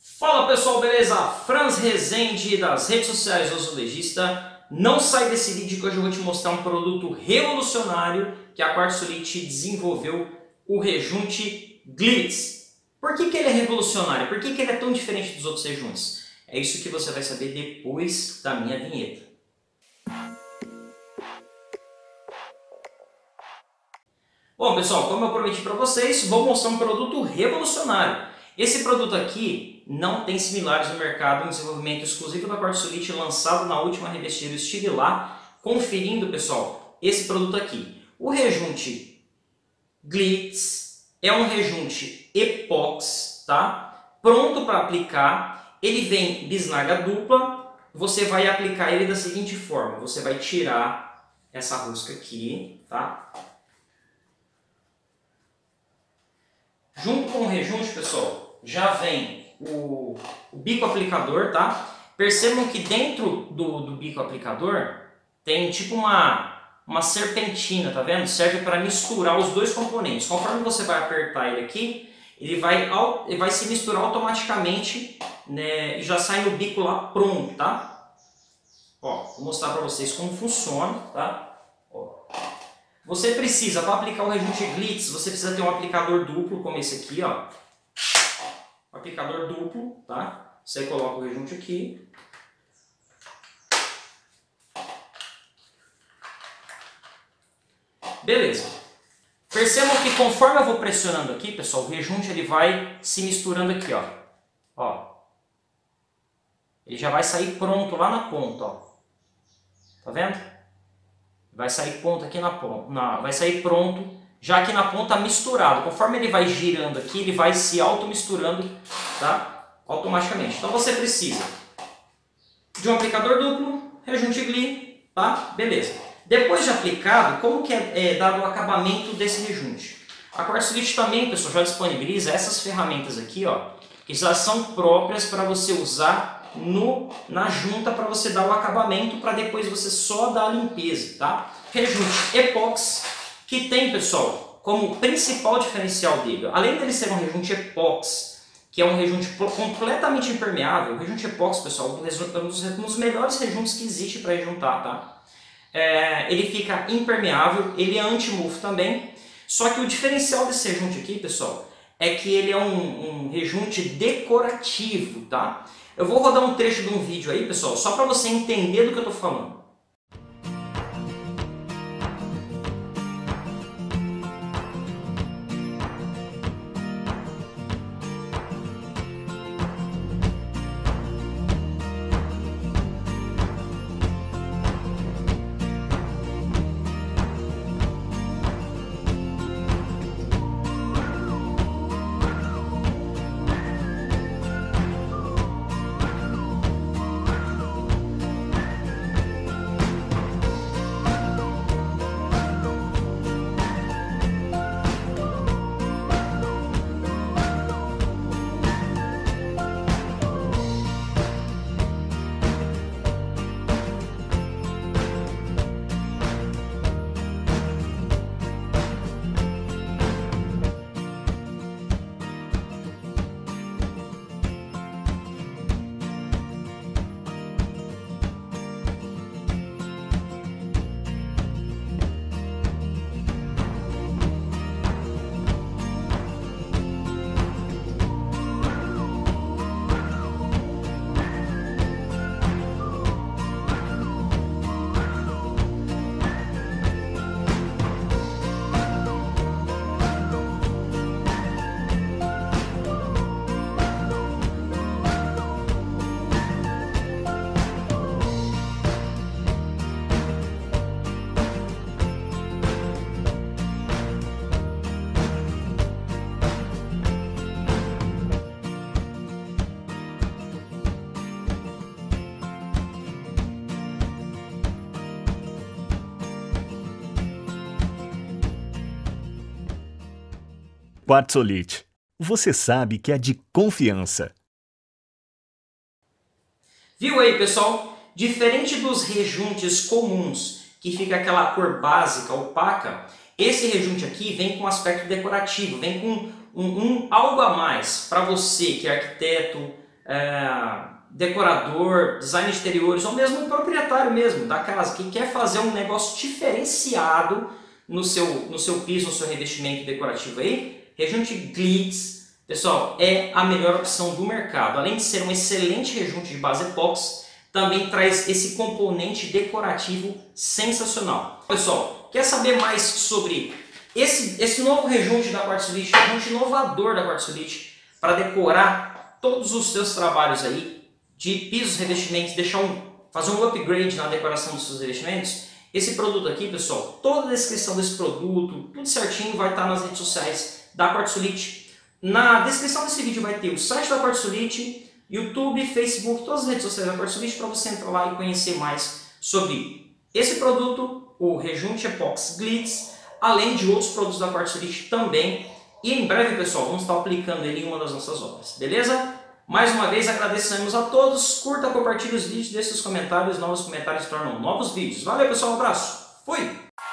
Fala pessoal, beleza? Franz Rezende das redes sociais do Azulejista. Não sai desse vídeo que hoje eu vou te mostrar um produto revolucionário que a Quartzolite desenvolveu, o rejunte Glitz. Por que ele é revolucionário? Por que ele é tão diferente dos outros rejuntes? É isso que você vai saber depois da minha vinheta. Bom pessoal, como eu prometi para vocês, vou mostrar um produto revolucionário. Esse produto aqui não tem similares no mercado, um desenvolvimento exclusivo da Quartzolite, lançado na última revestir. Eu estive lá conferindo, pessoal, esse produto aqui. O rejunte Glitz é um rejunte epóxi, tá? Pronto para aplicar. Ele vem bisnaga dupla. Você vai aplicar ele da seguinte forma: você vai tirar essa rosca aqui, tá? Junto com o rejunte, pessoal, já vem o bico aplicador, tá? Percebam que dentro do bico aplicador tem tipo uma serpentina, tá vendo? Serve para misturar os dois componentes. Conforme você vai apertar ele aqui, ele vai se misturar automaticamente, né? E já sai no bico lá pronto, tá? Ó, vou mostrar para vocês como funciona, tá? Ó. Você precisa, para aplicar o rejunte Glitz, você precisa ter um aplicador duplo, como esse aqui, ó. Um aplicador duplo, tá? Você coloca o rejunte aqui. Beleza. Percebam que conforme eu vou pressionando aqui, pessoal, o rejunte ele vai se misturando aqui, ó. Ó. Ele já vai sair pronto lá na ponta, ó. Tá vendo? Vai sair pronto aqui na ponta, vai sair pronto já aqui na ponta misturado. Conforme ele vai girando aqui, ele vai se auto-misturando, tá? Automaticamente. Então você precisa de um aplicador duplo, rejunte Glitz, tá? Beleza. Depois de aplicado, como que é dado o acabamento desse rejunte? A Quartzolite também, pessoal, já disponibiliza essas ferramentas aqui, ó, que já são próprias para você usar na junta, para você dar o acabamento, para depois você só dar a limpeza, tá? Rejunte epóxi, que tem, pessoal, como principal diferencial dele, além dele ser um rejunte epóxi, que é um rejunte completamente impermeável. O rejunte epóxi, pessoal, é um dos melhores rejuntes que existe para rejuntar, tá? Ele fica impermeável, ele é anti-mofo também, só que o diferencial desse rejunte aqui, pessoal, é que ele é um rejunte decorativo, tá? Eu vou rodar um trecho de um vídeo aí, pessoal, só para você entender do que eu estou falando. Quartzolite, você sabe que é de confiança. Viu aí, pessoal? Diferente dos rejuntes comuns, que fica aquela cor básica, opaca, esse rejunte aqui vem com aspecto decorativo, vem com algo a mais para você que é arquiteto, decorador, design de interiores, ou mesmo um proprietário mesmo da casa, que quer fazer um negócio diferenciado no seu piso, no seu revestimento decorativo aí, rejunte Glitz, pessoal, é a melhor opção do mercado. Além de ser um excelente rejunte de base epóxi, também traz esse componente decorativo sensacional. Pessoal, quer saber mais sobre esse novo rejunte da Quartzolite, rejunte inovador da Quartzolite, para decorar todos os seus trabalhos aí, de pisos, revestimentos, fazer um upgrade na decoração dos seus revestimentos? Esse produto aqui, pessoal, toda a descrição desse produto, tudo certinho, vai estar nas redes sociais da Quartzolite. Na descrição desse vídeo vai ter o site da Quartzolite, YouTube, Facebook, todas as redes sociais da Quartzolite, para você entrar lá e conhecer mais sobre esse produto, o rejunte epóxi Glitz, além de outros produtos da Quartzolite também. E em breve, pessoal, vamos estar aplicando ele em uma das nossas obras, beleza? Mais uma vez agradecemos a todos, curta, compartilhe os vídeos, deixe seus comentários, novos comentários tornam novos vídeos. Valeu, pessoal, um abraço, fui!